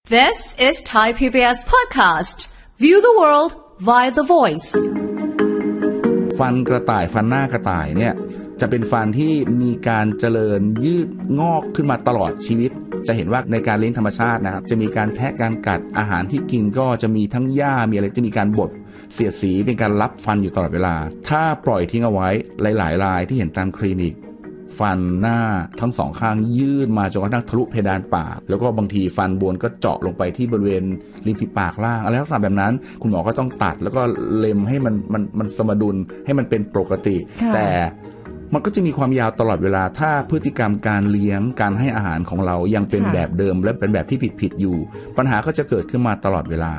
This is Thai PBS podcast. View the world via the voice. ฟันกระต่ายฟันหน้ากระต่ายเนี่ยจะเป็นฟันที่มีการเจริญยืดงอกขึ้นมาตลอดชีวิตจะเห็นว่าในการเลี้ยงธรรมชาตินะครับจะมีการแทะการกัดอาหารที่กินก็จะมีทั้งหญ้ามีอะไรจะมีการบดเสียดสีเป็นการรับฟันอยู่ตลอดเวลาถ้าปล่อยทิ้งเอาไว้หลายๆรายที่เห็นตามคลินิกฟันหน้าทั้งสองข้างยื่นมาจนกระทั่งทะลุเพดานปากแล้วก็บางทีฟันบนก็เจาะลงไปที่บริเวณริมฝีปากล่างอะไรลักษณะแบบนั้นคุณหมอก็ต้องตัดแล้วก็เล็มให้มันสมดุลให้มันเป็นปกติแต่มันก็จะมีความยาวตลอดเวลาถ้าพฤติกรรมการเลี้ยงการให้อาหารของเรายังเป็นแบบเดิมและเป็นแบบที่ผิดอยู่ปัญหาก็จะเกิดขึ้นมาตลอดเวลา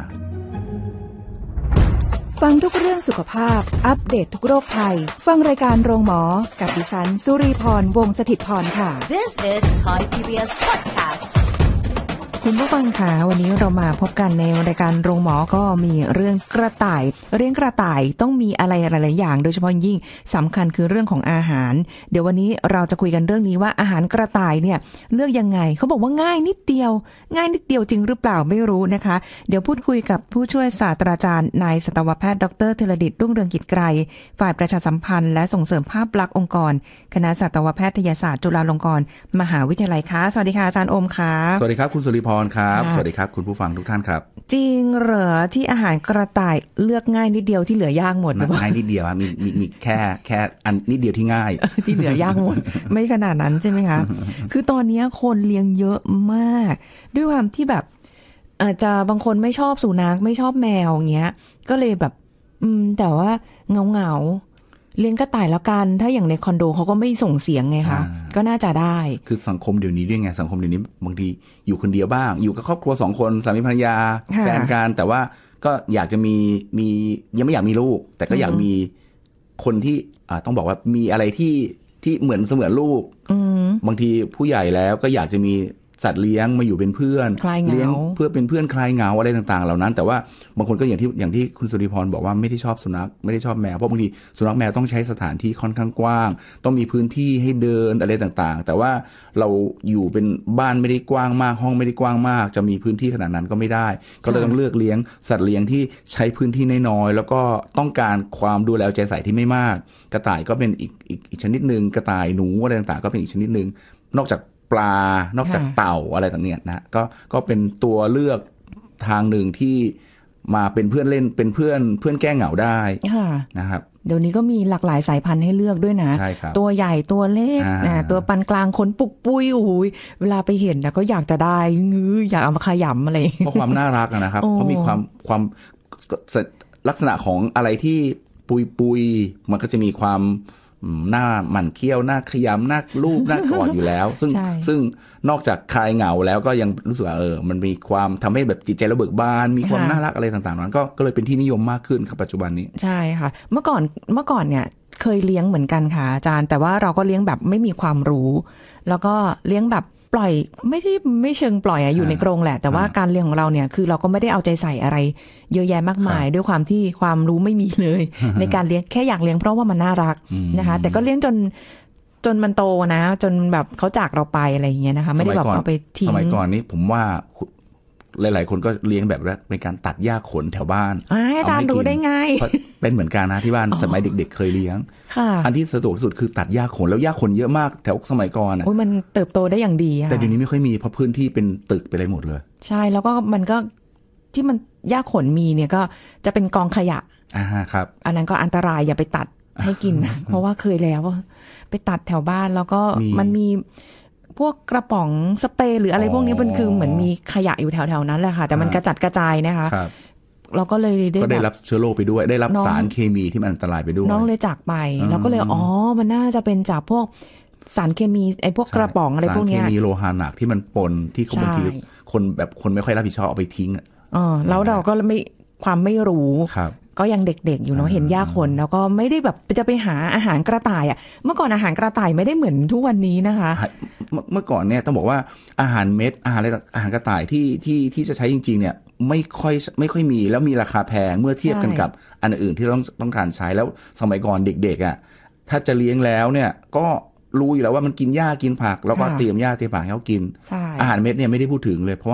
ฟังทุกเรื่องสุขภาพอัปเดต ทุกโรคภัยฟังรายการโรงหมอกับดิฉันสุรีพรวงศ์สถิตย์พรค่ะ This is Thai PBS podcast. คุณผู้ฟังคะวันนี้เรามาพบกันในรายการโรงหมอก็มีเรื่องกระต่ายเลี้ยงกระต่ายต้องมีอะไรหลายๆอย่างโดยเฉพาะยิ่งสำคัญคือเรื่องของอาหารเดี๋ยววันนี้เราจะคุยกันเรื่องนี้ว่าอาหารกระต่ายเนี่ยเลือกยังไงเขาบอกว่าง่ายนิดเดียวจริงหรือเปล่าไม่รู้นะคะเดี๋ยวพูดคุยกับผู้ช่วยศาสตราจารย์นายสัตวแพทย์ดร.ธีรดิษฐ์รุ่งเรืองกิจไกรฝ่ายประชาสัมพันธ์และส่งเสริมภาพลักษณ์องค์กรคณะสัตวแพทยศาสตร์จุฬาลงกรณ์มหาวิทยาลัยค่ะสวัสดีค่ะอาจารย์โอมค่ะสวัสดีครับคุณสุริพรครับสวัสดีครับคุณผู้ฟังทุกท่านครับจริงเหรอที่อาหารกระต่ายเลือกง่ายนิดเดียวที่เหลือยากหมดหรือเปล่าง่ายนิดเดียวมีแค่อันนิดเดียวที่ง่ายที่เหลือยากหมด ไม่ขนาดนั้นใช่ไหมคะ คือตอนนี้คนเลี้ยงเยอะมากด้วยความที่แบบอาจจะบางคนไม่ชอบสุนัขไม่ชอบแมวอย่างเงี้ยก็เลยแบบแต่ว่าเงาเลี้ยงกระต่ายแล้วกันถ้าอย่างในคอนโดเขาก็ไม่ส่งเสียงไงคะก็น่าจะได้คือสังคมเดี๋ยวนี้ด้วยไงสังคมเดี๋ยวนี้บางทีอยู่คนเดียวบ้างอยู่กับครอบครัว2คนสามีภรรยาแฟนกันแต่ว่าก็อยากจะมียังไม่อยากมีลูกแต่ก็อยากมีคนที่ต้องบอกว่ามีอะไรที่เหมือนเสมือนลูกบางทีผู้ใหญ่แล้วก็อยากจะมีสัตว์เลี้ยงมาอยู่เป็นเพื่อนเลี้ยงเพื่อเป็นเพื่อนคลายเหงาอะไรต่างๆเหล่านั้นแต่ว่าบางคนก็อย่างที่คุณสุริพรบอกว่าไม่ได้ชอบสุนัขไม่ได้ชอบแมวเพราะบางทีสุนัขแมวต้องใช้สถานที่ค่อนข้างกว้างต้องมีพื้นที่ให้เดินอะไรต่างๆแต่ว่าเราอยู่เป็นบ้านไม่ได้กว้างมากห้องไม่ได้กว้างมากจะมีพื้นที่ขนาดนั้นก็ไม่ได้ก็เลยต้องเลือกเลี้ยงสัตว์เลี้ยงที่ใช้พื้นที่น้อยๆแล้วก็ต้องการความดูแลใจใส่ที่ไม่มากกระต่ายก็เป็นอีกชนิดนึงกระต่ายหนูอะไรต่างๆก็เป็นอีกชนิดนึงนอกจากปลานอกจากเต่าอะไรต่างเนี่ยนะก็เป็นตัวเลือกทางหนึ่งที่มาเป็นเพื่อนเล่นเป็นเพื่อนแก้เหงาได้นะครับเดี๋ยวนี้ก็มีหลากหลายสายพันธุ์ให้เลือกด้วยนะตัวใหญ่ตัวเล็กตัวปานกลางขนปุกปุยโอ้โหเวลาไปเห็นนะก็อยากจะได้อยากเอามาขยำอะไรเพราะความน่ารักนะครับเพราะมีความลักษณะของอะไรที่ปุยมันก็จะมีความหน้าหมั่นเคี้ยวหน้าขยำหน้าลูบหน้ากอดอยู่แล้วซึ่งนอกจากคลายเหงาแล้วก็ยังรู้สึกว่ามันมีความทำให้แบบจิตใจเราเบิกบานมีความน่ารักอะไรต่างๆนั้นก็เลยเป็นที่นิยมมากขึ้นครับปัจจุบันนี้ใช่ค่ะเมื่อก่อนเนี่ยเคยเลี้ยงเหมือนกันค่ะอาจารย์แต่ว่าเราก็เลี้ยงแบบไม่มีความรู้แล้วก็เลี้ยงแบบปล่อยไม่เชิงปล่อยอยู่ในกรงแหละแต่ว่าการเลี้ยงของเราเนี่ยคือเราก็ไม่ได้เอาใจใส่อะไรเยอะแยะมากมายด้วยความที่ความรู้ไม่มีเลย ในการเลี้ยงแค่อยากเลี้ยงเพราะว่ามันน่ารักนะคะแต่ก็เลี้ยงจนมันโตนะจนแบบเขาจากเราไปอะไรอย่างเงี้ยนะคะไม่ได้แบบเอาไปทิ้งสมัยก่อนนี้ผมว่าหลายๆคนก็เลี้ยงแบบแรกเป็นการตัดหญ้าขนแถวบ้านอาจารย์รู้ได้ไงเป็นเหมือนกันนะที่บ้านสมัยเด็กๆเคยเลี้ยงอันที่สะดวกที่สุดคือตัดหญ้าขนแล้วหญ้าขนเยอะมากแถวสมัยก่อนโอ้ยมันเติบโตได้อย่างดีแต่เดี๋ยวนี้ไม่ค่อยมีเพราะพื้นที่เป็นตึกไปเลยหมดเลยใช่แล้วก็มันก็ที่มันหญ้าขนมีเนี่ยก็จะเป็นกองขยะครับอันนั้นก็อันตรายอย่าไปตัดให้กิน เพราะว่าเคยแล้วไปตัดแถวบ้านแล้วก็มันมีพวกกระป๋องสเปรย์หรืออะไรพวกนี้มันคือเหมือนมีขยะอยู่แถวๆนั้นแหละค่ะแต่มันกระจัดกระจายนะคะเราก็เลยได้รับเชื้อโรคไปด้วยได้รับสารเคมีที่มันอันตรายไปด้วยน้องเลยจากไปเราก็เลยมันน่าจะเป็นจากพวกสารเคมีไอ้พวกกระป๋องอะไรพวกนี้สารเคมีโลหะหนักที่มันปนที่บางทีคนไม่ค่อยรับผิดชอบเอาไปทิ้งแล้วเราก็ไม่ความไม่รู้ก็ยังเด็กๆอยู่เนาะเห็นหญ้าขนแล้วก็ไม่ได้แบบจะไปหาอาหารกระต่ายเมื่อก่อนอาหารกระต่ายไม่ได้เหมือนทุกวันนี้นะคะเมื่อก่อนเนี่ยต้องบอกว่าอาหารเม็ดอาหารกระต่ายที่จะใช้จริงๆเนี่ยไม่ค่อยมีแล้วมีราคาแพงเมื่อเทียบกันกับอันอื่นที่ต้องการใช้แล้วสมัยก่อนเด็กๆถ้าจะเลี้ยงแล้วเนี่ยก็รู้อยู่แล้วว่ามันกินหญ้ากินผักแล้วก็เตรียมหญ้าเตรียมผักให้เขากินอาหารเม็ดเนี่ยไม่ได้พูดถึงเลยเพราะว่า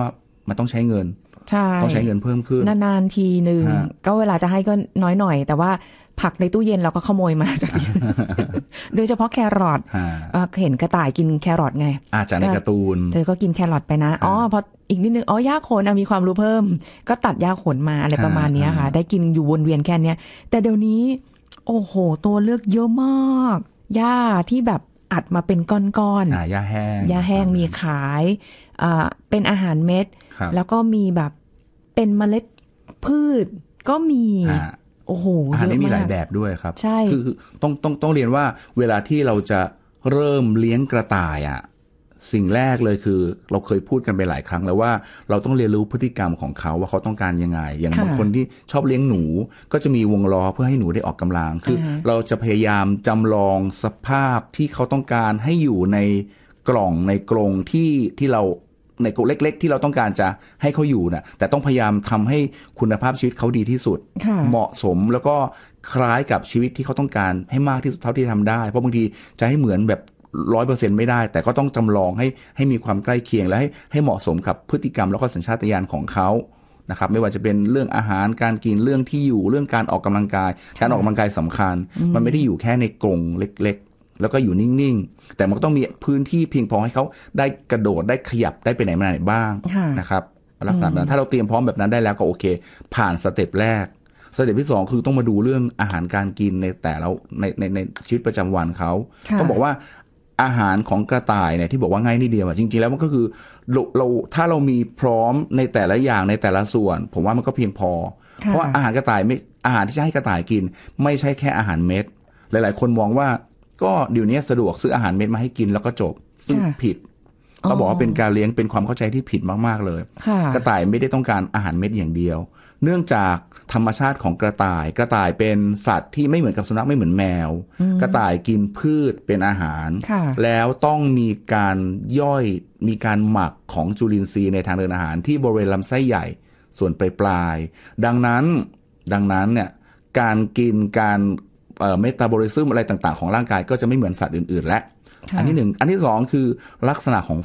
มันต้องใช้เงินใช่ต้องใช้เงินเพิ่มขึ้นนานๆทีนึงก็เวลาจะให้ก็น้อยหน่อยแต่ว่าผักในตู้เย็นเราก็ขโมยมาจากที่ โดยเฉพาะแครอทเห็นกระต่ายกินแครอทไงจากในการ์ตูนเธอก็กินแครอทไปนะพออีกนิดนึงหญ้าขนมีความรู้เพิ่มก็ตัดหญ้าขนมาอะไรประมาณนี้ค่ะได้กินอยู่วนเวียนแค่นี้แต่เดี๋ยวนี้โอ้โหตัวเลือกเยอะมากหญ้าที่แบบอัดมาเป็นก้อนๆหญ้าแห้งมีขายเป็นอาหารเม็ดแล้วก็มีแบบเป็นเมล็ดพืชก็มีโอ้โหอาหารนี้มีหลายแบบด้วยครับใช่คือต้องเรียนว่าเวลาที่เราจะเริ่มเลี้ยงกระต่ายสิ่งแรกเลยคือเราเคยพูดกันไปหลายครั้งแล้วว่าเราต้องเรียนรู้พฤติกรรมของเขาว่าเขาต้องการยังไงอย่างบางคนที่ชอบเลี้ยงหนูก็จะมีวงล้อเพื่อให้หนูได้ออกกำลังคือเราจะพยายามจำลองสภาพที่เขาต้องการให้อยู่ในกล่องในกรงที่เราในกรงเล็กๆที่เราต้องการจะให้เขาอยู่นะแต่ต้องพยายามทำให้คุณภาพชีวิตเขาดีที่สุดเหมาะสมแล้วก็คล้ายกับชีวิตที่เขาต้องการให้มากที่สุดเท่าที่ทำได้เพราะบางทีจะให้เหมือนแบบ 100% ไม่ได้แต่ก็ต้องจำลองให้มีความใกล้เคียงและให้เหมาะสมกับพฤติกรรมแล้วก็สัญชาตญาณของเขานะครับไม่ว่าจะเป็นเรื่องอาหารการกินเรื่องที่อยู่เรื่องการออกกำลังกายการออกกำลังกายสำคัญมันไม่ได้อยู่แค่ในกรงเล็กๆแล้วก็อยู่นิ่งๆแต่มันก็ต้องมีพื้นที่เพียงพอให้เขาได้กระโดดได้ขยับได้ไปไหนมาไหนบ้างนะครับลักษณะนั้นถ้าเราเตรียมพร้อมแบบนั้นได้แล้วก็โอเคผ่านสเต็ปแรกสเต็ปที่2คือต้องมาดูเรื่องอาหารการกินในแต่ละในชีวิตประจำวันเขาต้องบอกว่าอาหารของกระต่ายเนี่ยที่บอกว่าง่ายนิดเดียวจริงๆแล้วมันก็คือเราถ้าเรามีพร้อมในแต่ละอย่างในแต่ละส่วนผมว่ามันก็เพียงพอเพราะอาหารกระต่ายไม่อาหารที่จะให้กระต่ายกินไม่ใช่แค่อาหารเม็ดหลายๆคนมองว่าก็เดี๋ยวนี้สะดวกซื้ออาหารเม็ดมาให้กินแล้วก็จบซึ่งผิดเขาบอกว่าเป็นการเลี้ยงเป็นความเข้าใจที่ผิดมากๆเลยกระต่ายไม่ได้ต้องการอาหารเม็ดอย่างเดียวเนื่องจากธรรมชาติของกระต่ายเป็นสัตว์ที่ไม่เหมือนกับสุนัขไม่เหมือนแมวกระต่ายกินพืชเป็นอาหารแล้วต้องมีการย่อยมีการหมักของจุลินทรีย์ในทางเดินอาหารที่บริเวณลำไส้ใหญ่ส่วนปลายดังนั้นเนี่ยการกินการเมตาบอลิซึมอะไรต่างๆของร่างกายก็จะไม่เหมือนสัตว์อื่นๆและอันที่1อันที่2คือลักษณะของ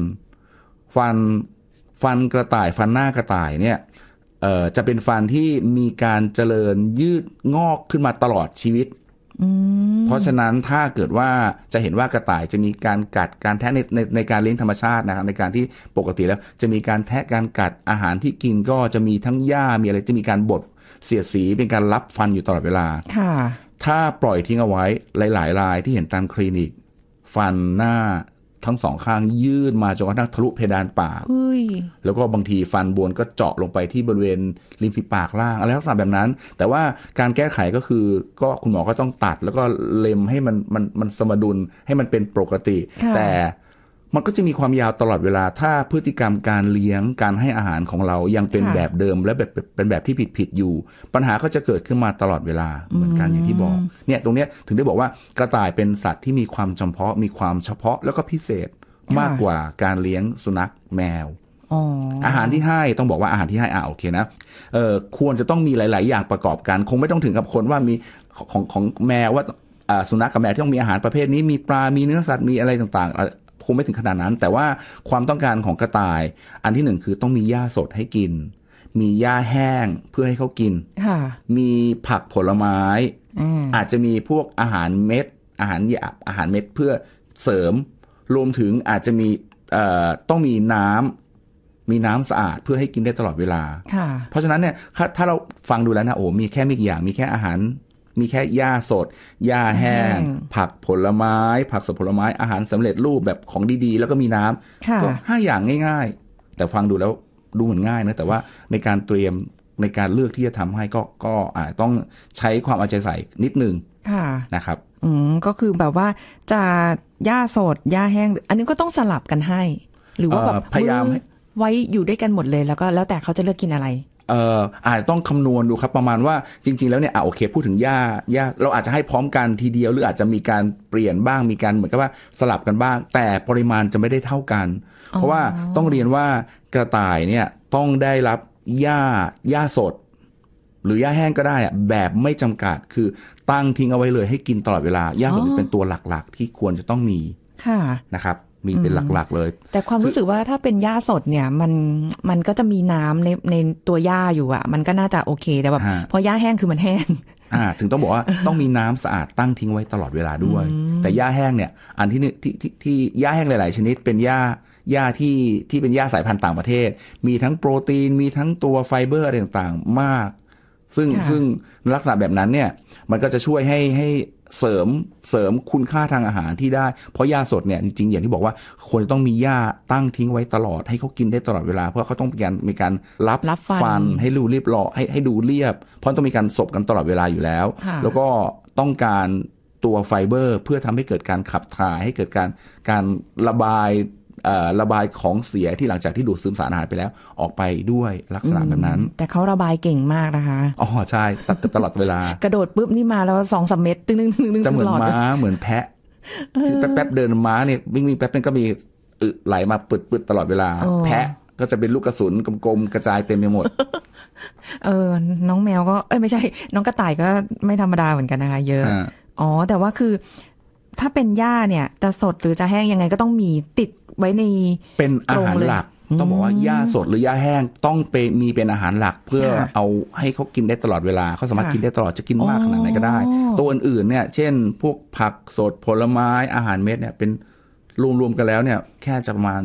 ฟันกระต่ายฟันหน้ากระต่ายเนี่ยจะเป็นฟันที่มีการเจริญยืดงอกขึ้นมาตลอดชีวิตเพราะฉะนั้นถ้าเกิดว่าจะเห็นว่ากระต่ายจะมีการกัดการแทะในการเลี้ยงธรรมชาตินะครับในการที่ปกติแล้วจะมีการแทะการกัดอาหารที่กินก็จะมีทั้งหญ้ามีอะไรจะมีการบดเสียดสีเป็นการรับฟันอยู่ตลอดเวลาถ้าปล่อยทิ้งเอาไว้หลายๆรายที่เห็นตามคลินิกฟันหน้าทั้งสองข้างยื่นมาจนกระทั่งทะลุเพดานปากแล้วก็บางทีฟันบนก็เจาะลงไปที่บริเวณริมฝีปากล่างอะไรลักษณะแบบนั้นแต่ว่าการแก้ไขก็คือก็คุณหมอก็ต้องตัดแล้วก็เล็มให้มันสมดุลให้มันเป็นปกติแต่มันก็จะมีความยาวตลอดเวลาถ้าพฤติกรรมการเลี้ยงการให้อาหารของเรายังเป็นแบบเดิมและเป็นแบบที่ผิดอยู่ปัญหาก็จะเกิดขึ้นมาตลอดเวลาเหมือนกันอย่างที่บอกเนี่ยตรงเนี้ยถึงได้บอกว่ากระต่ายเป็นสัตว์ที่มีความจำเพาะมีความเฉพาะแล้วก็พิเศษมากกว่าการเลี้ยงสุนัขแมวอาหารที่ให้ต้องบอกว่าอาหารที่ให้โอเคนะควรจะต้องมีหลายๆอย่างประกอบกันคงไม่ต้องถึงกับคนว่ามีของแมวว่าสุนัขกับแมวที่ต้องมีอาหารประเภทนี้มีปลามีเนื้อสัตว์มีอะไรต่างๆคงไม่ถึงขนาดนั้นแต่ว่าความต้องการของกระต่ายอันที่1คือต้องมีหญ้าสดให้กินมีหญ้าแห้งเพื่อให้เขากินมีผักผลไม้อาจจะมีพวกอาหารเม็ดอาหารหยาบอาหารเม็ดเพื่อเสริมรวมถึงอาจจะมีต้องมีน้ำสะอาดเพื่อให้กินได้ตลอดเวลาเพราะฉะนั้นเนี่ยถ้าเราฟังดูแล้วนะมีแค่ไม่กี่อย่างมีแค่อาหารมีแค่หญ้าสดหญ้าแห้งผักผลไม้ผักสดผลไม้อาหารสำเร็จรูปแบบของดีๆแล้วก็มีน้ำก็5อย่างง่ายๆแต่ฟังดูแล้วดูเหมือนง่ายนะแต่ว่าในการเตรียมในการเลือกที่จะทำให้ก็ต้องใช้ความเอาใจใส่นิดนึงนะครับก็คือแบบว่าจะหญ้าสดหญ้าแห้งอันนี้ก็ต้องสลับกันให้หรือว่าแบบพยายามไว้อยู่ด้วยกันหมดเลยแล้วแต่เขาจะเลือกกินอะไรอาจจะต้องคำนวณดูครับประมาณว่าจริงๆแล้วเนี่ยโอเคพูดถึงหญ้าเราอาจจะให้พร้อมกันทีเดียวหรืออาจจะมีการเปลี่ยนบ้างมีการเหมือนกับว่าสลับกันบ้างแต่ปริมาณจะไม่ได้เท่ากันเพราะว่าต้องเรียนว่ากระต่ายเนี่ยต้องได้รับหญ้าสดหรือหญ้าแห้งก็ได้แบบไม่จำกัดคือตั้งทิ้งเอาไว้เลยให้กินตลอดเวลาหญ้าสดเป็นตัวหลักๆที่ควรจะต้องมีนะครับมีเป็นหลักๆเลยแต่ความรู้สึกว่าถ้าเป็นหญ้าสดเนี่ยมันก็จะมีน้ำในตัวหญ้าอยู่มันก็น่าจะโอเคแต่แบบพอหญ้าแห้งคือมันแห้งถึงต้องบอกว่าต้องมีน้ำสะอาดตั้งทิ้งไว้ตลอดเวลาด้วยแต่หญ้าแห้งเนี่ยอันที่หญ้าแห้งหลายๆชนิดเป็นหญ้าที่เป็นหญ้าสายพันธุ์ต่างประเทศมีทั้งโปรตีนมีทั้งตัวไฟเบอร์อะไรต่างๆมากซึ่งลักษณะแบบนั้นเนี่ยมันก็จะช่วยให้เสริมคุณค่าทางอาหารที่ได้เพราะหญ้าสดเนี่ยจริงๆอย่างที่บอกว่าควรจะต้องมีหญ้าตั้งทิ้งไว้ตลอดให้เขากินได้ตลอดเวลาเพราะเขาต้องมีการรับฟันให้ดูเรียบร้อยให้ดูเรียบเพราะต้องมีการสบกันตลอดเวลาอยู่แล้วแล้วก็ต้องการตัวไฟเบอร์เพื่อทำให้เกิดการขับถ่ายให้เกิดการระบายของเสียที่หลังจากที่ดูดซึมสารอาหารไปแล้วออกไปด้วยลักษณะแบบนั้นแต่เขาระบายเก่งมากนะคะอ๋อใช่ตลอดเวลากระโดดปุ๊บนี่มาแล้ว 2-3 เม็ดตึ้งๆจะเหมือนม้าเหมือนแพะที่แป๊บๆเดินม้าเนี่ยวิ่งแป๊บนึงก็มีไหลมาปึดๆตลอดเวลาแพะก็จะเป็นลูกกระสุนกลมๆกระจายเต็มไปหมดน้องแมวก็ไม่ใช่น้องกระต่ายก็ไม่ธรรมดาเหมือนกันนะคะเยอะแต่ว่าคือถ้าเป็นหญ้าเนี่ยจะสดหรือจะแห้งยังไงก็ต้องมีติดไว้ในเป็นอาหารหลักต้องบอกว่าหญ้าสดหรือหญ้าแห้งต้องมีเป็นอาหารหลักเพื่อเอาให้เขากินได้ตลอดเวลาเขาสามารถกินได้ตลอดจะกินมากขนาดไหนก็ได้ตัวอื่นๆเนี่ยเช่นพวกผักสดผลไม้อาหารเม็ดเนี่ยเป็นรวมๆกันแล้วเนี่ยแค่จะประมาณ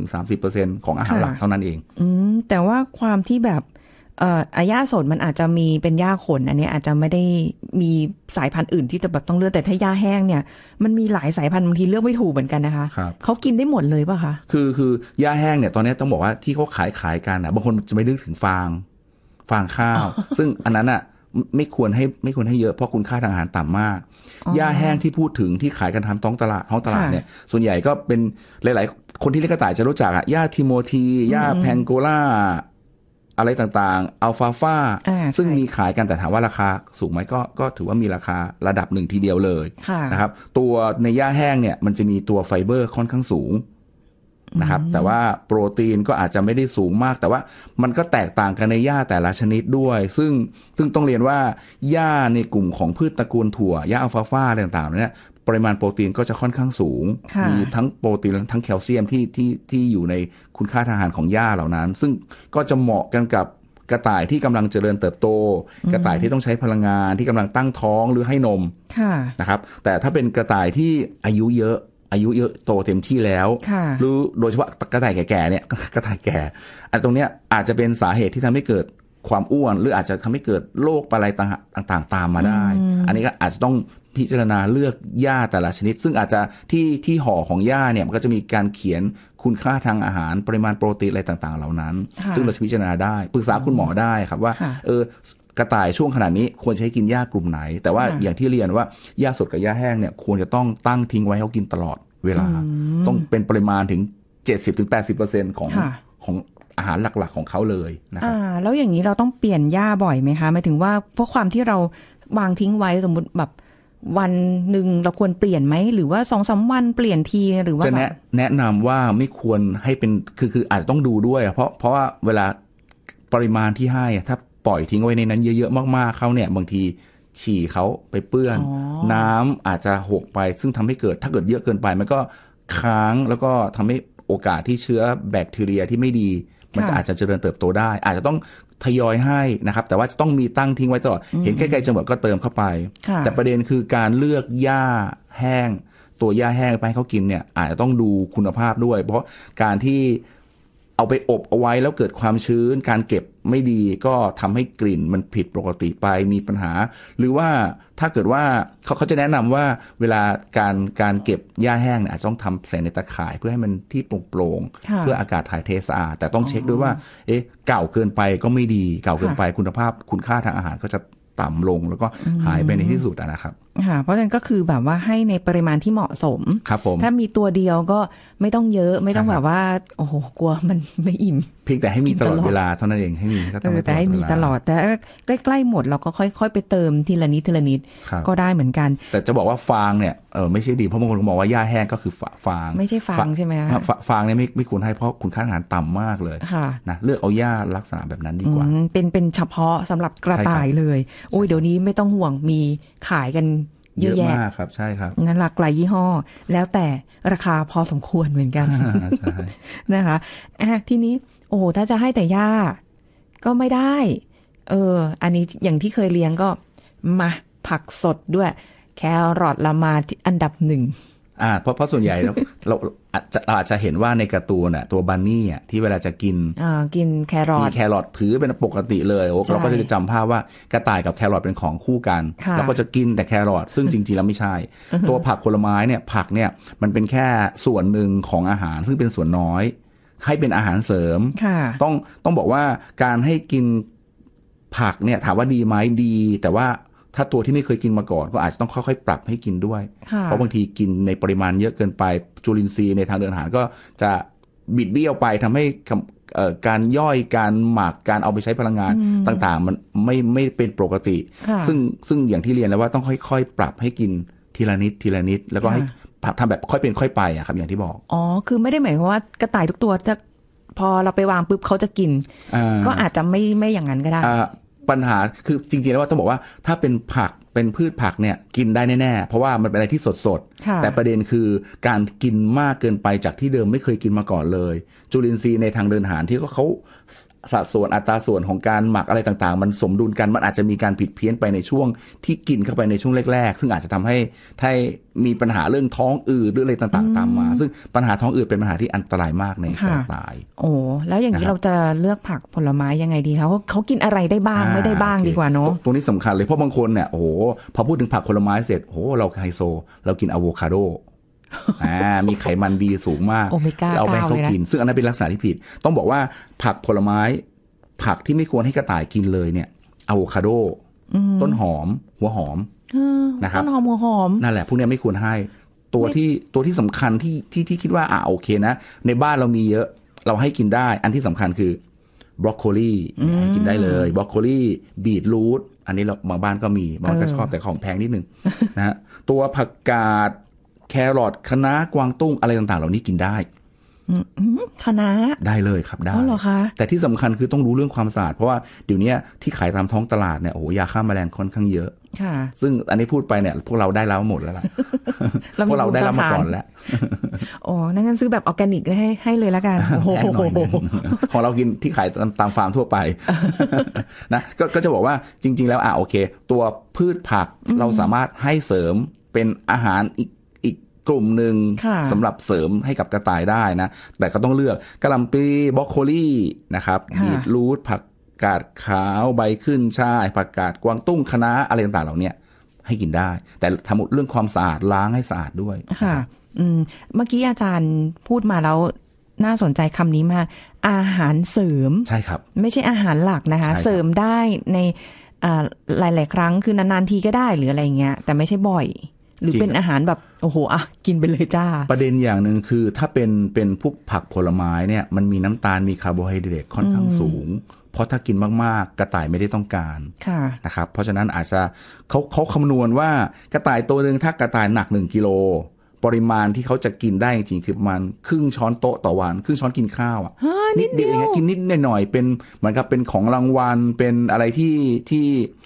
20-30% ของอาหารหลักเท่านั้นเองแต่ว่าความที่แบบหญ้าสดมันอาจจะมีเป็นหญ้าขนอันนี้อาจจะไม่ได้มีสายพันธุ์อื่นที่จะแบบต้องเลือกแต่ถ้าหญ้าแห้งเนี่ยมันมีหลายสายพันธุ์บางทีเลือกไม่ถูกเหมือนกันนะคะเขากินได้หมดเลยป่ะคะคือหญ้าแห้งเนี่ยตอนนี้ต้องบอกว่าที่เขาขายกันบางคนจะไม่นึกถึงฟางข้าวซึ่งอันนั้นไม่ควรให้เยอะเพราะคุณค่าทางอาหารต่ำมากหญ้าแห้งที่พูดถึงที่ขายกันตามท้องตลาดเนี่ยส่วนใหญ่ก็เป็นหลายๆคนที่เลี้ยงกระต่ายจะรู้จักหญ้าทิโมธีหญ้าแพงโกล่าอะไรต่างๆอัลฟาฟาซึ่งมีขายกันแต่ถามว่าราคาสูงไหมก็ถือว่ามีราคาระดับหนึ่งทีเดียวเลยนะครับตัวในหญ้าแห้งเนี่ยมันจะมีตัวไฟเบอร์ค่อนข้างสูงนะครับแต่ว่าโปรตีนก็อาจจะไม่ได้สูงมากแต่ว่ามันก็แตกต่างกันในหญ้าแต่ละชนิดด้วยซึ่งต้องเรียนว่าหญ้าในกลุ่มของพืชตระกูลถั่วหญ้าอัลฟาฟาอะไรต่างๆเนี่ยปริมาณโปรตีนก็จะค่อนข้างสูงมีทั้งโปรตีนทั้งแคลเซียมที่อยู่ในคุณค่าทางอาหารของหญ้าเหล่านั้นซึ่งก็จะเหมาะกันกับกระต่ายที่กำลังเจริญเติบโตกระต่ายที่ต้องใช้พลังงานที่กำลังตั้งท้องหรือให้นมนะครับแต่ถ้าเป็นกระต่ายที่อายุเยอะโตเต็มที่แล้วหรือโดยเฉพาะกระต่ายแก่ๆเนี่ยกระต่ายแก่อันตรงเนี้ยอาจจะเป็นสาเหตุที่ทำให้เกิดความอ้วนหรืออาจจะทำให้เกิดโรคอะไรต่างๆตามมาได้อันนี้ก็อาจจะต้องพิจารณาเลือกหญ้าแต่ละชนิดซึ่งอาจจะที่ห่อของหญ้าเนี่ยมันก็จะมีการเขียนคุณค่าทางอาหารปริมาณโปรตีนอะไรต่างๆเหล่านั้นซึ่งเราจะพิจารณาได้ปรึกษาคุณหมอได้ครับว่ากระต่ายช่วงขนาดนี้ควรใช้กินหญ้ากลุ่มไหนแต่ว่าอย่างที่เรียนว่าหญ้าสดกับหญ้าแห้งเนี่ยควรจะต้องตั้งทิ้งไว้ให้เขากินตลอดเวลาต้องเป็นปริมาณถึง 70-80% ของอาหารหลักๆของเขาเลยนะครับแล้วอย่างนี้เราต้องเปลี่ยนหญ้าบ่อยไหมคะหมายถึงว่าเพราะความที่เราวางทิ้งไว้สมมติแบบวันหนึ่งเราควรเปลี่ยนไหมหรือว่า 2-3 วันเปลี่ยนทีหรือว่าจะแนะนำว่าไม่ควรให้เป็นคืออาจจะต้องดูด้วยเพราะว่าเวลาปริมาณที่ให้ถ้าปล่อยทิ้งไว้ในนั้นเยอะๆมากๆเขาเนี่ยบางทีฉี่เขาไปเปื้อนน้ำอาจจะหกไปซึ่งทำให้เกิดถ้าเกิดเยอะเกินไปมันก็ค้างแล้วก็ทำให้โอกาสที่เชื้อแบคทีเรียที่ไม่ดีมันจะอาจจะเจริญเติบโตได้อาจจะต้องทยอยให้นะครับแต่ว่าจะต้องมีตั้งทิ้งไว้ตลอดเห็นใกล้ๆจังหวะก็เติมเข้าไปแต่ประเด็นคือการเลือกหญ้าแห้งตัวหญ้าแห้งไปให้เขากินเนี่ยอาจจะต้องดูคุณภาพด้วยเพราะการที่เอาไปอบเอาไว้แล้วเกิดความชื้นการเก็บไม่ดีก็ทำให้กลิ่นมันผิดปกติไปมีปัญหาหรือว่าถ้าเกิดว่าเขาจะแนะนำว่าเวลาการเก็บหญ้าแห้งเนี่ยอาจจะต้องทำใส่ในตะข่ายเพื่อให้มันที่โปร่งๆเพื่ออากาศถ่ายเทสะอาดแต่ต้องเช็คด้วยว่าเก่าเกินไปก็ไม่ดีเก่าเกินไปคุณภาพคุณค่าทางอาหารก็จะต่ำลงแล้วก็หายไปในที่สุดนะครับเพราะฉะนั้นก็คือแบบว่าให้ในปริมาณที่เหมาะสมครับผมถ้ามีตัวเดียวก็ไม่ต้องเยอะไม่ต้องแบบว่าโอ้โหกลัวมันไม่อิ่มเพียงแต่ให้มีตลอดเวลาเท่านั้นเองให้มีก็ต้องแต่ให้มีตลอดแต่ใกล้ๆหมดเราก็ค่อยๆไปเติมทีละนิดก็ได้เหมือนกันแต่จะบอกว่าฟางเนี่ยไม่ใช่ดีเพราะบางคนบอกว่าหญ้าแห้งก็คือฟางไม่ใช่ฟางใช่ไหมฟางเนี่ยไม่ควรให้เพราะคุณค่าอาหารต่ำมากเลยนะเลือกเอาหญ้าลักษณะแบบนั้นดีกว่าเป็นเฉพาะสำหรับกระต่ายเลยโอ้ยเดี๋ยวนี้ไม่ต้องห่วงมีขายกันเยอะแยะมากครับใช่ครับงั้นหลากหลายยี่ห้อแล้วแต่ราคาพอสมควรเหมือนกันใช่นะคะทีนี้โอ้ถ้าจะให้แต่หญ้าก็ไม่ได้อันนี้อย่างที่เคยเลี้ยงก็มาผักสดด้วยแครอทละมาอันดับหนึ่งเพราะส่วนใหญ่เราอาจจะเห็นว่าในการ์ตูนตัวบันนี่ที่เวลาจะกินแครอทมีแครอทถือเป็นปกติเลยเราก็จะจำภาพว่ากระต่ายกับแครอทเป็นของคู่กันแล้วก็จะกินแต่แครอทซึ่งจริงๆแล้วไม่ใช่ ตัวผักผลไม้เนี่ยผักเนี่ยมันเป็นแค่ส่วนหนึ่งของอาหารซึ่งเป็นส่วนน้อยให้เป็นอาหารเสริมต้องบอกว่าการให้กินผักเนี่ยถามว่าดีไหมดีแต่ว่าถ้าตัวที่ไม่เคยกินมาก่อนก็อาจจะต้องค่อยๆปรับให้กินด้วยเพราะบางทีกินในปริมาณเยอะเกินไปจุลินทรีย์ในทางเดินอาหารก็จะบิดเบี้ยวไปทำให้การย่อยการหมักการเอาไปใช้พลังงานต่างๆมันไม่เป็นปกติซึ่งอย่างที่เรียนแล้วว่าต้องค่อยๆปรับให้กินทีละนิดแล้วก็ให้ทำแบบค่อยเป็นค่อยไปครับอย่างที่บอกคือไม่ได้หมายความว่ากระต่ายทุกตัวพอเราไปวางปุ๊บเขาจะกินก็อาจจะไม่อย่างนั้นก็ได้ปัญหาคือจริงๆแล้วว่าต้องบอกว่าถ้าเป็นผักเป็นพืชผักเนี่ยกินได้แน่ๆเพราะว่ามันเป็นอะไรที่สดๆแต่ประเด็นคือการกินมากเกินไปจากที่เดิมไม่เคยกินมาก่อนเลยจุลินทรีย์ในทางเดินอาหารที่เขาสัดส่วนอัตราส่วนของการหมักอะไรต่างๆมันสมดุลกันมันอาจจะมีการผิดเพี้ยนไปในช่วงที่กินเข้าไปในช่วงแรกๆซึ่งอาจจะทำให้มีปัญหาเรื่องท้องอืดหรืออะไรต่างๆตามมาซึ่งปัญหาท้องอืดเป็นปัญหาที่อันตรายมากในกระต่ายแล้วอย่างนี้เราจะเลือกผักผลไม้ยังไงดีคะเขากินอะไรได้บ้างไม่ได้บ้างดีกว่าเนาะตรงนี้สำคัญเลยเพราะบางคนเนี่ยพอพูดถึงผักผลไม้เสร็จเราไฮโซเรากินอะโวคาโดมีไขมันดีสูงมากเราไม่ให้เขากินซึ่งอันนั้นเป็นลักษณะที่ผิดต้องบอกว่าผักผลไม้ผักที่ไม่ควรให้กระต่ายกินเลยเนี่ยอะโวคาโดต้นหอมหัวหอมนะครับต้นหอมหัวหอมนั่นแหละพวกนี้ไม่ควรให้ตัวที่สำคัญที่คิดว่าโอเคนะในบ้านเรามีเยอะเราให้กินได้อันที่สำคัญคือบรอกโคลีกินได้เลยบรอกโคลีบีทรูทอันนี้เราบางบ้านก็มีบางก็ชอบแต่ของแพงนิดนึงนะฮะตัวผักกาดแครอทคะน้ากวางตุ้งอะไรต่างๆเหล่านี้กินได้คะน้าได้เลยครับได้แต่ที่สำคัญคือต้องรู้เรื่องความสะอาดเพราะว่าเดี๋ยวนี้ที่ขายตามท้องตลาดเนี่ยยาฆ่าแมลงค่อนข้างเยอะซึ่งอันนี้พูดไปเนี่ยพวกเราได้แล้วหมดแล้วล่ะพวกเราได้แล้วมาก่อนแล้วงั้นซื้อแบบออร์แกนิกให้เลยละกันของเรากินที่ขายตามฟาร์มทั่วไปนะก็จะบอกว่าจริงๆแล้วโอเคตัวพืชผักเราสามารถให้เสริมเป็นอาหารอีกกลุ่มหนึ่งสำหรับเสริมให้กับกระต่ายได้นะแต่ก็ต้องเลือกกะหล่ำปลีบรอกโคลีนะครับบีทรูทผักกาดขาวใบขึ้นช่ายผักกาดกวางตุ้งคะน้าอะไรต่างๆเหล่านี้ให้กินได้แต่ทำเรื่องความสะอาดล้างให้สะอาดด้วยค่ะเมื่อกี้อาจารย์พูดมาแล้วน่าสนใจคำนี้มากอาหารเสริมใช่ครับไม่ใช่อาหารหลักนะคะเสริมได้ในหลายๆครั้งคือนานๆทีก็ได้หรืออะไรเงี้ยแต่ไม่ใช่บ่อยหรือเป็นอาหารแบบกินไปเลยจ้าประเด็นอย่างหนึ่งคือถ้าเป็นพวกผักผลไม้เนี่ยมันมีน้ำตาลมีคาร์โบไฮเดรตค่อนข้างสูงเพราะถ้ากินมากๆกระต่ายไม่ได้ต้องการนะครับเพราะฉะนั้นอาจจะเขาคำนวณว่ากระต่ายตัวนึงถ้ากระต่ายหนัก1กิโลปริมาณที่เขาจะกินได้จริงๆคือประมาณครึ่งช้อนโต๊ะต่อวันครึ่งช้อนกินข้าวนิดเดียวกินนิดหน่อยเป็นเหมือนกับเป็นของรางวัลเป็นอะไรที่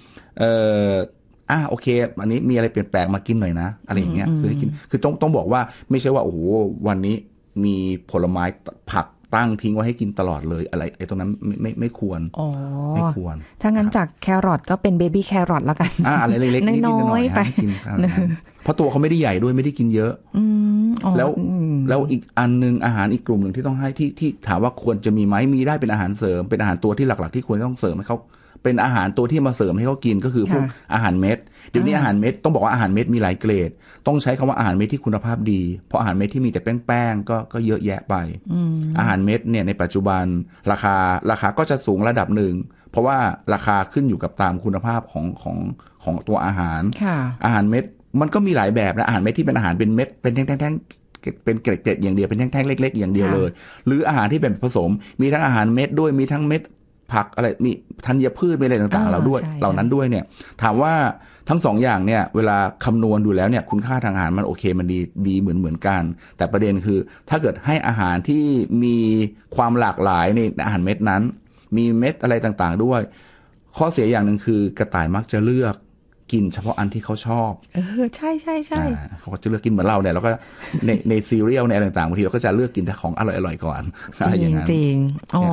โอเคอันนี้มีอะไรเปลี่ยนแปลงมากินหน่อยนะอะไรอย่างเงี้ยคือกินคือต้องบอกว่าไม่ใช่ว่าวันนี้มีผลไม้ผักตั้งทิ้งไว้ให้กินตลอดเลยอะไรตรงนั้นไม่ควรไม่ควรถ้างั้นจากแครอทก็เป็นเบบี้แครอทแล้วกันอะไรเล็กๆน้อยๆไปเพราะตัวเขาไม่ได้ใหญ่ด้วยไม่ได้กินเยอะแล้วอีกอันนึงอาหารอีกกลุ่มหนึ่งที่ต้องให้ที่ถามว่าควรจะมีไหมมีได้เป็นอาหารเสริมเป็นอาหารตัวที่หลักๆที่ควรต้องเสริมให้เขาเป็นอาหารตัวที่มาเสริมให้เขากินก็คือพวกอาหารเม็ดเดี๋ยวนี้อาหารเม็ดต้องบอกว่าอาหารเม็ดมีหลายเกรดต้องใช้คำว่าอาหารเม็ดที่คุณภาพดีเพราะอาหารเม็ดที่มีแต่แป้งก็เยอะแยะไปอาหารเม็ดเนี่ยในปัจจุบันราคาก็จะสูงระดับหนึ่งเพราะว่าราคาขึ้นอยู่กับตามคุณภาพของตัวอาหารอาหารเม็ดมันก็มีหลายแบบนะอาหารเม็ดที่เป็นอาหารเป็นเม็ดเป็นแท่งๆเป็นเกล็ดๆอย่างเดียวเป็นแท่งๆเล็กๆอย่างเดียวเลยหรืออาหารที่เป็นผสมมีทั้งอาหารเม็ดด้วยมีทั้งเม็ดผักอะไรมีธัญพืชมีอะไรต่างๆเราด้วยเหล่านั้นด้วยเนี่ยถามว่าทั้งสองอย่างเนี่ยเวลาคำนวณดูแล้วเนี่ยคุณค่าทางอาหารมันโอเคมันดีเหมือนกันแต่ประเด็นคือถ้าเกิดให้อาหารที่มีความหลากหลายในอาหารเม็ดนั้นมีเม็ดอะไรต่างๆด้วยข้อเสียอย่างหนึ่งคือกระต่ายมักจะเลือกกินเฉพาะอันที่เขาชอบใช่ใช่ใช่เขาก็จะเลือกกินเหมือนเราเนี่ยเราก็ในซีเรียลในอะไรต่างๆบางทีเราก็จะเลือกกินแต่ของอร่อยๆก่อนจริงจริงอ๋อ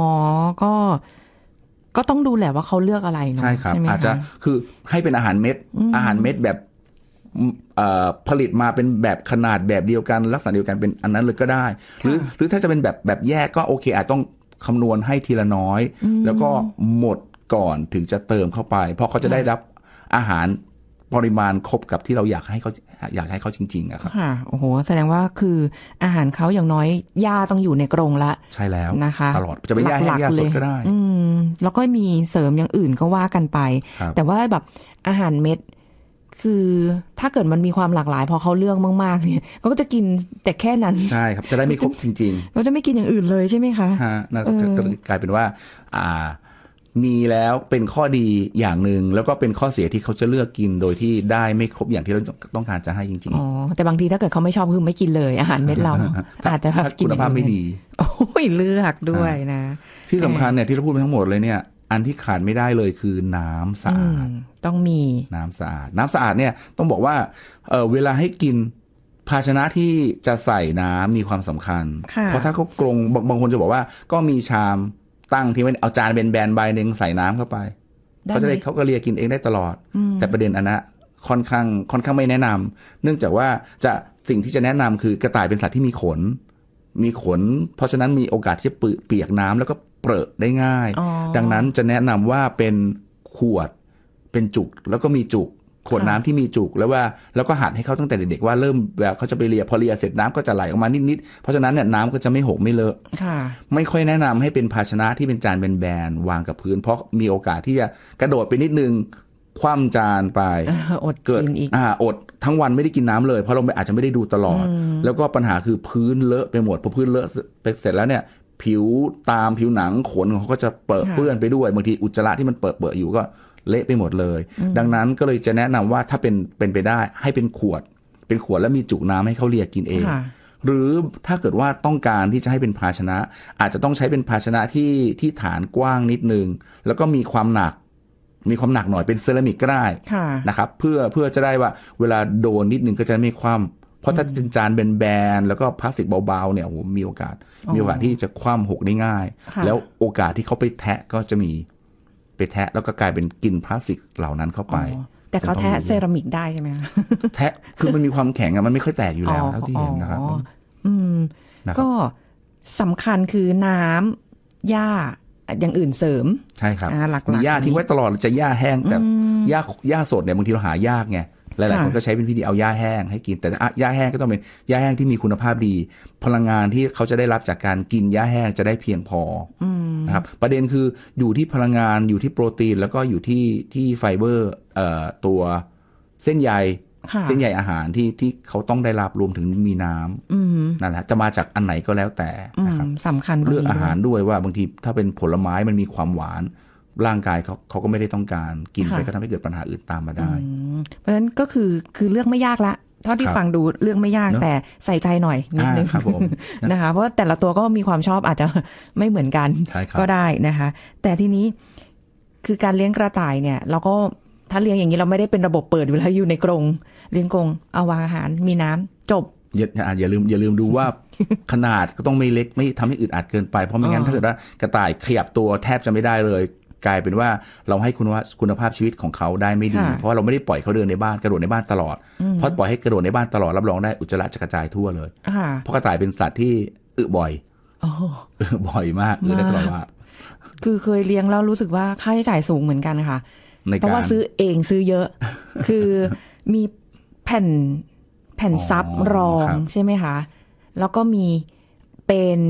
ก็ต้องดูแหละว่าเขาเลือกอะไรเนาะใช่ครับอาจจะคือให้เป็นอาหารเม็ดแบบผลิตมาเป็นแบบขนาดแบบเดียวกันลักษณะเดียวกันเป็นอันนั้นเลยก็ได้หรือถ้าจะเป็นแบบแยกก็โอเคอาจต้องคำนวณให้ทีละน้อยแล้วก็หมดก่อนถึงจะเติมเข้าไปเพราะเขาจะได้รับอาหารปริมาณครบกับที่เราอยากให้เขาจริงๆอะครับค่ะโอ้โหแสดงว่าคืออาหารเขาอย่างน้อยหญ้าต้องอยู่ในกรงละใช่แล้วนะคะตลอดจะเป็นหญ้าแห้งหญ้าสดก็ได้แล้วก็มีเสริมอย่างอื่นก็ว่ากันไปแต่ว่าแบบอาหารเม็ดคือถ้าเกิดมันมีความหลากหลายพอเขาเลือกมากๆเนี่ยเขาก็จะกินแต่แค่นั้นใช่ครับจะได้ไม่ครบจริงๆเขาจะไม่กินอย่างอื่นเลยใช่ไหมคะน่าจะกลายเป็นว่ามีแล้วเป็นข้อดีอย่างหนึ่งแล้วก็เป็นข้อเสียที่เขาจะเลือกกินโดยที่ได้ไม่ครบอย่างที่เราต้องการจะให้จริงๆอ๋อแต่บางทีถ้าเกิดเขาไม่ชอบคือไม่กินเลยอาหารเม็ดเราอาจจะกินคุณภาพไม่ดีโอ้ยเลือกด้วยนะที่สำคัญเนี่ยที่เราพูดไปทั้งหมดเลยเนี่ยอันที่ขาดไม่ได้เลยคือน้ำสะอาดต้องมีน้ำสะอาดเนี่ยต้องบอกว่าเวลาให้กินภาชนะที่จะใส่น้ำมีความสำคัญเพราะถ้าเขากรงบางคนจะบอกว่าก็มีชามตั้งที่ไม่เอาจานแบนๆใบหนึ่งใส่น้ำเข้าไปเขาก็เลียกินเองได้ตลอดแต่ประเด็นอันนั้นค่อนข้างไม่แนะนำเนื่องจากว่าสิ่งที่จะแนะนำคือกระต่ายเป็นสัตว์ที่มีขนเพราะฉะนั้นมีโอกาสที่จะเปียกน้ำแล้วก็เปรอะได้ง่ายดังนั้นจะแนะนำว่าเป็นขวดเป็นจุกแล้วก็มีจุกขวดน้ำที่มีจุกแล้วก็หัดให้เขาตั้งแต่เด็กๆว่าเริ่มแบบเขาจะไปเลียพอเลียเสร็จน้ำก็จะไหลออกมานิดๆเพราะฉะนั้นเนี่ยน้ำก็จะไม่หกไม่เลอะไม่ค่อยแนะนำให้เป็นภาชนะที่เป็นจานแบนๆวางกับพื้นเพราะมีโอกาสที่จะกระโดดไปนิดนึงคว่ำจานไปเกิดอีกอดทั้งวันไม่ได้กินน้ำเลยเพราะเราอาจจะไม่ได้ดูตลอดแล้วก็ปัญหาคือพื้นเลอะไปหมดพอพื้นเลอะไปเสร็จแล้วเนี่ยผิวหนังขนเขาก็จะเปื้อนไปด้วยบางทีอุจจาระที่มันเปื้อนอยู่ก็เละไปหมดเลยดังนั้นก็เลยจะแนะนำว่าถ้าเป็นไปได้ให้เป็นขวดแล้วมีจุกน้ำให้เขาเลียกินเองหรือถ้าเกิดว่าต้องการที่จะให้เป็นภาชนะอาจจะต้องใช้เป็นภาชนะที่ฐานกว้างนิดนึงแล้วก็มีความหนักหน่อยเป็นเซรามิกก็ได้นะครับเพื่อจะได้ว่าเวลาโดนนิดนึงก็จะไม่คว่ำเพราะถ้าเป็นจานแบนๆแล้วก็พลาสติกเบาๆเนี่ยโอ้โหมีโอกาสที่จะคว่ำหกได้ง่ายแล้วโอกาสที่เขาไปแทะก็จะมีไปแทะแล้วก็กลายเป็นกินพลาสติกเหล่านั้นเข้าไปแต่เขาแทะเซรามิกได้ใช่ไหมแทะคือมันมีความแข็งมันไม่ค่อยแตกอยู่แล้วเท่าที่เห็นนะครับก็สำคัญคือน้ำหญ้าอย่างอื่นเสริมใช่ครับมีหญ้าทิ้งไว้ตลอดจะหญ้าแห้งแต่หญ้าสดเนี่ยบางทีเราหายากไงหลายๆคนก็ใช้เป็นวิธีเอาหญ้าแห้งให้กินแต่หญ้าแห้งก็ต้องเป็นหญ้าแห้งที่มีคุณภาพดีพลังงานที่เขาจะได้รับจากการกินหญ้าแห้งจะได้เพียงพอนะครับประเด็นคืออยู่ที่พลังงานอยู่ที่โปรตีนแล้วก็อยู่ที่ไฟเบอร์ตัวเส้นใยอาหารที่เขาต้องได้รับรวมถึงมีน้ำนั่นแหละจะมาจากอันไหนก็แล้วแต่นะครับสำคัญเลือกอาหารด้วยว่าบางทีถ้าเป็นผลไม้มันมีความหวานร่างกายเขาก็ไม่ได้ต้องการกินไปก็ทำให้เกิดปัญหาอื่นตามมาได้เพราะฉะนั้นก็คือเลือกไม่ยากละเท่าที่ฟังดูเลือกไม่ยากแต่ใส่ใจหน่อยนิดนึงนะคะเพราะแต่ละตัวก็มีความชอบอาจจะไม่เหมือนกันก็ได้นะคะแต่ทีนี้คือการเลี้ยงกระต่ายเนี่ยเราก็ถ้าเลี้ยงอย่างนี้เราไม่ได้เป็นระบบเปิดอยู่แล้วอยู่ในกรงเลี้ยงกรงเอาวางอาหารมีน้ำจบอย่าลืมดูว่าขนาดก็ต้องไม่เล็กไม่ทำให้อึดอัดเกินไปเพราะไม่งั้นถ้าเกิดว่ากระต่ายขยับตัวแทบจะไม่ได้เลยกลายเป็นว่าเราให้คุณภาพชีวิตของเขาได้ไม่ดีเพราะเราไม่ได้ปล่อยเขาเดินในบ้านกระโดดในบ้านตลอดเพราะปล่อยให้กระโดดในบ้านตลอดรับรองได้อุจจาระจะกระจายทั่วเลยเพราะกระต่ายเป็นสัตว์ที่บ่อยบ่อยมากได้ตลอดว่าคือเคยเลี้ยงแล้วรู้สึกว่าค่าใช้จ่ายสูงเหมือนกันค่ะเพราะว่าซื้อเองซื้อเยอะคือมีแผ่นซับรองใช่ไหมคะแล้วก็มีเป็น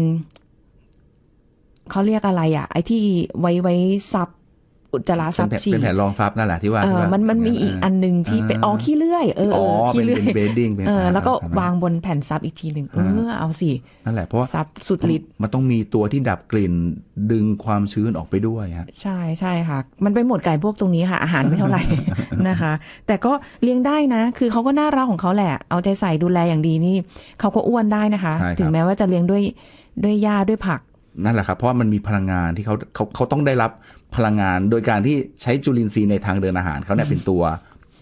เขาเรียกอะไรอ่ะไอ้ที่ไว้ซับอุจจาระซับฉี่เป็นแผ่นรองซับนั่นแหละที่ว่ามันมีอีกอันนึงที่เป็นขี้เลื่อยขี้เลื่อยเป็นเบดดิ้งแล้วก็วางบนแผ่นซับอีกทีนึงเอาสินั่นแหละเพราะว่าซับสุดฤทธิ์มันต้องมีตัวที่ดับกลิ่นดึงความชื้นออกไปด้วยฮะใช่ค่ะมันไปหมดไก่พวกตรงนี้ค่ะอาหารไม่เท่าไหร่นะคะแต่ก็เลี้ยงได้นะคือเขาก็น่ารักของเขาแหละเอาใจใส่ดูแลอย่างดีนี่เขาก็อ้วนได้นะคะถึงแม้ว่าจะเลี้ยงด้วยหญ้าด้วยผักนั่นแหละครับเพราะมันมีพลังงานที่เขาต้องได้รับพลังงานโดยการที่ใช้จุลินทรีย์ในทางเดินอาหารเขาเนี่ยเป็นตัว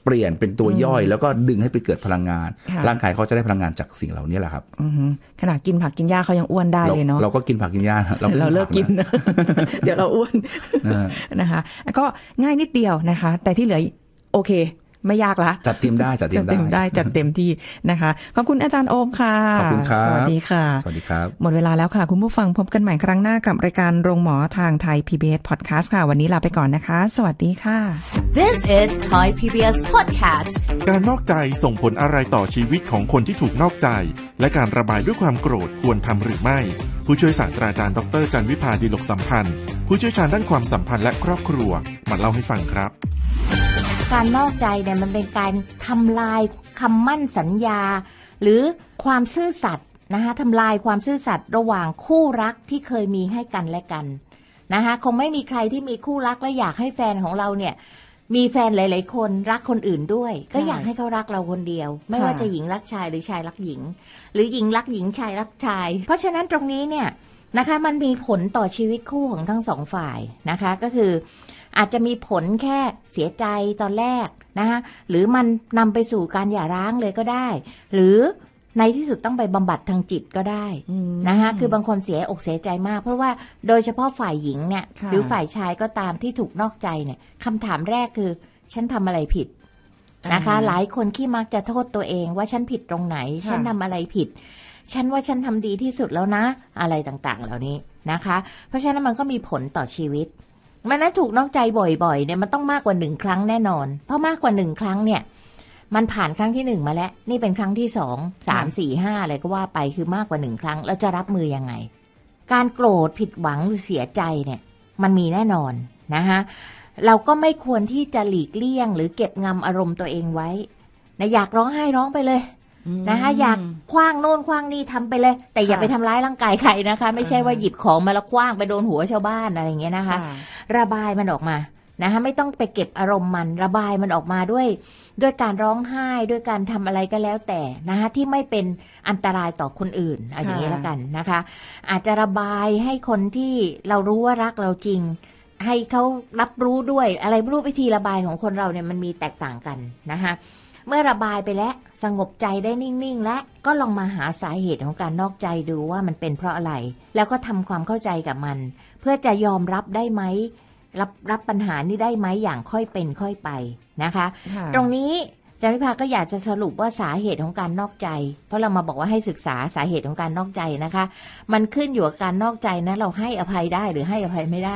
เปลี่ยนเป็นตัวย่อยแล้วก็ดึงให้ไปเกิดพลังงานร่างกายเขาจะได้พลังงานจากสิ่งเหล่านี้แหละครับขนาดกินผักกินหญ้าเขายังอ้วนได้เลยเนาะเราก็กินผักกินหญ้าเราเลิกกิน เดี๋ยวเราอ้วนนะคะก็ง่ายนิดเดียวนะคะแต่ที่เหลือโอเคไม่ยากละจัดเต็มได้จัดเต็มที่นะคะขอบคุณอาจารย์โอมค่ะขอบคุณครับสวัสดีค่ะสวัสดีครับหมดเวลาแล้วค่ะคุณผู้ฟังพบกันใหม่ครั้งหน้ากับรายการโรงหมอทางไทย PBS Podcast ค่ะวันนี้ลาไปก่อนนะคะสวัสดีค่ะ This is Thai PBS Podcast การนอกใจส่งผลอะไรต่อชีวิตของคนที่ถูกนอกใจและการระบายด้วยความโกรธควรทำหรือไม่ผู้ช่วยศาสตราจารย์ดร.จันวิภาดิลกสัมพันธ์ผู้เชี่ยวชาญด้านความสัมพันธ์และครอบครัวมาเล่าให้ฟังครับการนอกใจเนี่ยมันเป็นการทำลายคำมั่นสัญญาหรือความซื่อสัตย์นะคะทำลายความซื่อสัตย์ระหว่างคู่รักที่เคยมีให้กันและกันนะคะคงไม่มีใครที่มีคู่รักและอยากให้แฟนของเราเนี่ยมีแฟนหลายๆคนรักคนอื่นด้วยก็อยากให้เขารักเราคนเดียวไม่ว่าจะหญิงรักชายหรือชายรักหญิงหรือหญิงรักหญิงชายรักชายเพราะฉะนั้นตรงนี้เนี่ยนะคะมันมีผลต่อชีวิตคู่ของทั้งสองฝ่ายนะคะก็คืออาจจะมีผลแค่เสียใจตอนแรกนะคะหรือมันนำไปสู่การหย่าร้างเลยก็ได้หรือในที่สุดต้องไปบำบัดทางจิตก็ได้นะคะคือบางคนเสียอกเสียใจมากเพราะว่าโดยเฉพาะฝ่ายหญิงเนี่ยหรือฝ่ายชายก็ตามที่ถูกนอกใจเนี่ยคำถามแรกคือฉันทำอะไรผิดนะคะหลายคนขี้มักจะโทษตัวเองว่าฉันผิดตรงไหนฉันทำอะไรผิดฉันว่าฉันทำดีที่สุดแล้วนะอะไรต่างๆเหล่านี้นะคะเพราะฉะนั้นมันก็มีผลต่อชีวิตมันนั้นถูกนอกใจบ่อยๆเนี่ยมันต้องมากกว่า1ครั้งแน่นอนเพราะมากกว่า1ครั้งเนี่ยมันผ่านครั้งที่1มาแล้วนี่เป็นครั้งที่2 3 4 5อะไรก็ว่าไปคือมากกว่า1ครั้งแล้วจะรับมือยังไงการโกรธผิดหวังหรือเสียใจเนี่ยมันมีแน่นอนนะคะเราก็ไม่ควรที่จะหลีกเลี่ยงหรือเก็บงำอารมณ์ตัวเองไว้นะอยากร้องไห้ร้องไปเลยนะคะอยากคว้างโน่นคว้างนี่ทำไปเลยแต่อย่าไปทำร้ายร่างกายใครนะคะไม่ใช่ว่าหยิบของมาแล้วคว้างไปโดนหัวชาวบ้านอะไรอย่างเงี้ยนะคะระบายมันออกมานะคะไม่ต้องไปเก็บอารมณ์มันระบายมันออกมาด้วยการร้องไห้ด้วยการทำอะไรก็แล้วแต่นะคะที่ไม่เป็นอันตรายต่อคนอื่นเอาอย่างนี้แล้วกันนะคะอาจจะระบายให้คนที่เรารู้ว่ารักเราจริงให้เขารับรู้ด้วยอะไรไม่รู้วิธีระบายของคนเราเนี่ยมันมีแตกต่างกันนะคะเมื่อระบายไปแล้วสงบใจได้นิ่งๆแล้วก็ลองมาหาสาเหตุของการนอกใจดูว่ามันเป็นเพราะอะไรแล้วก็ทำความเข้าใจกับมันเพื่อจะยอมรับได้ไหมรับปัญหานี้ได้ไหมอย่างค่อยเป็นค่อยไปนะคะตรงนี้จันวิภาก็อยากจะสรุปว่าสาเหตุของการนอกใจเพราะเรามาบอกว่าให้ศึกษาสาเหตุของการนอกใจนะคะมันขึ้นอยู่กับการนอกใจนะเราให้อภัยได้หรือให้อภัยไม่ได้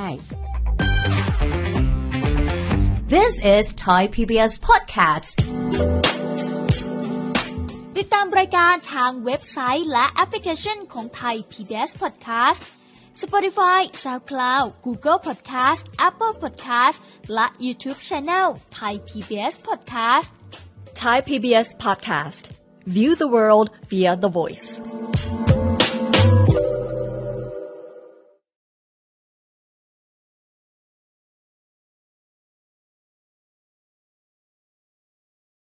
This is Thai PBS Podcast ติดตามรายการทางเว็บไซต์และแอปพลิเคชันของ Thai PBS Podcast Spotify, SoundCloud, Google Podcast, Apple Podcast และ YouTube Channel Thai PBS Podcast Thai PBS Podcast View the world via the voice